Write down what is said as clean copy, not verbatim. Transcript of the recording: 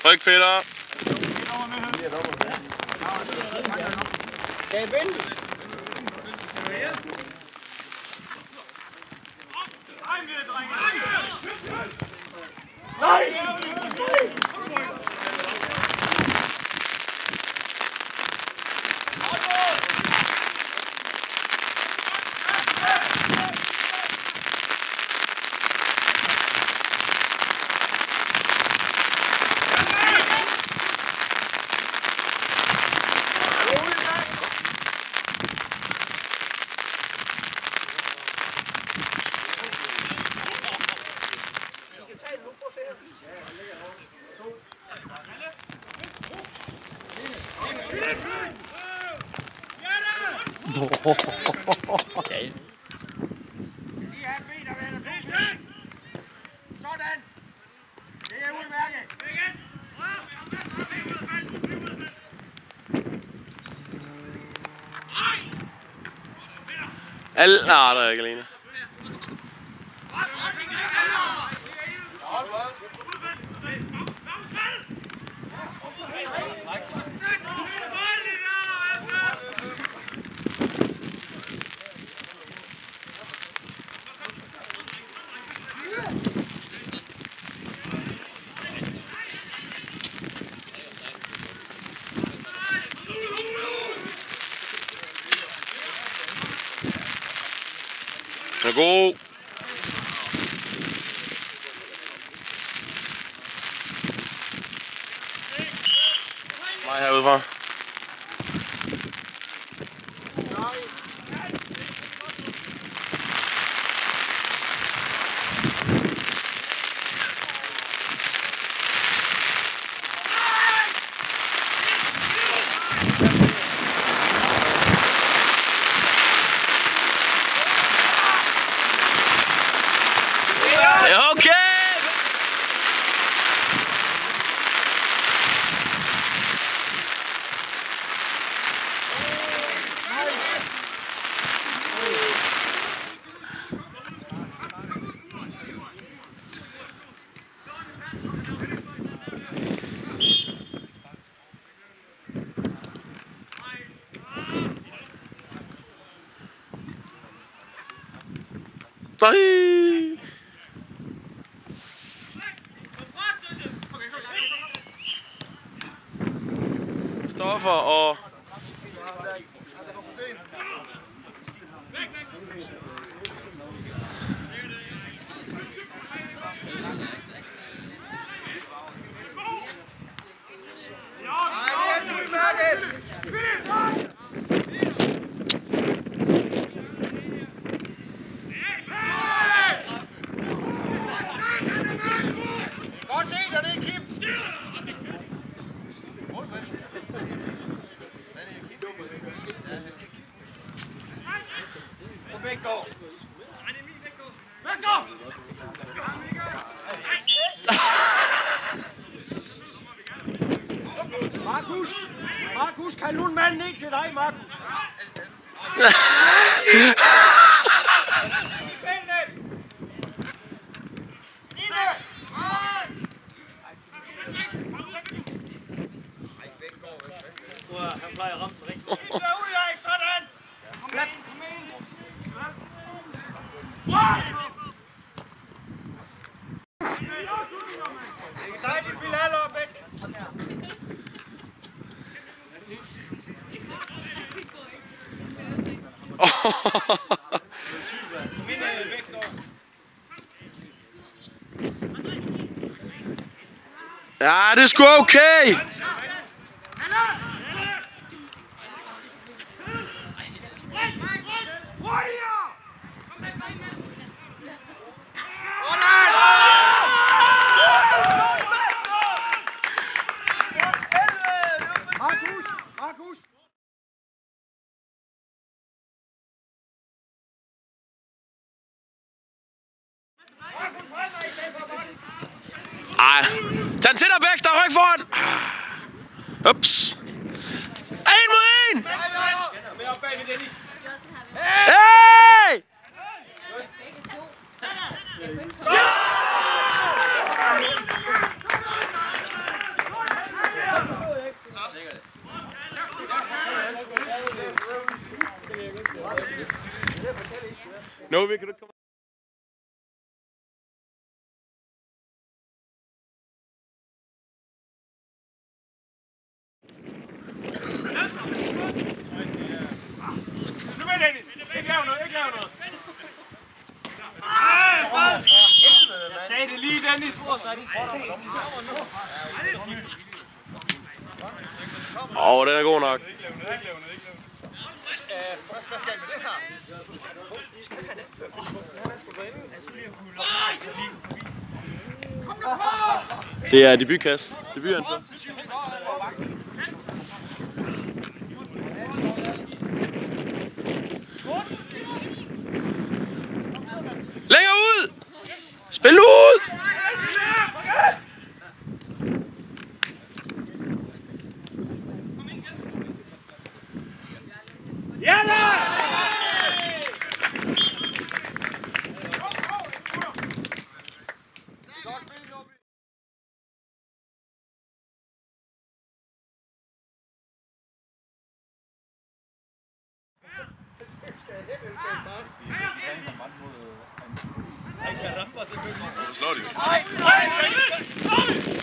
Tryk, Peter. Skal I ventes? Nej! Okay. Sådan! Det er udmærket! Nej, der er ikke alene. Den er god. Mig herudefra. Okay! Nej! Stoffer og... Godt se dernede, Kim! Vækgaard! Vækgaard! Markus, kan nu en mand ned til dig, Markus? Han plejer at ramme den rigtigt. Derude af, sådan! Kom ind, kom ind! Det er dig, dit Bilal og væk! Ja, det er sgu okay! Markus! Ej, tag den til dig, Bæks, der er ryg foran! Ups! En mod en! Hey! Novi, kan du ikke komme? Nu med, Dennis! Ikke lave noget, ikke lave noget! Jeg sagde det lige, Dennis, for os. Den er god nok. Hvad skal med det her? Det er debutkasse. Debutanfører. Længere ud! Spil ud! Ja da! Så slår de jo.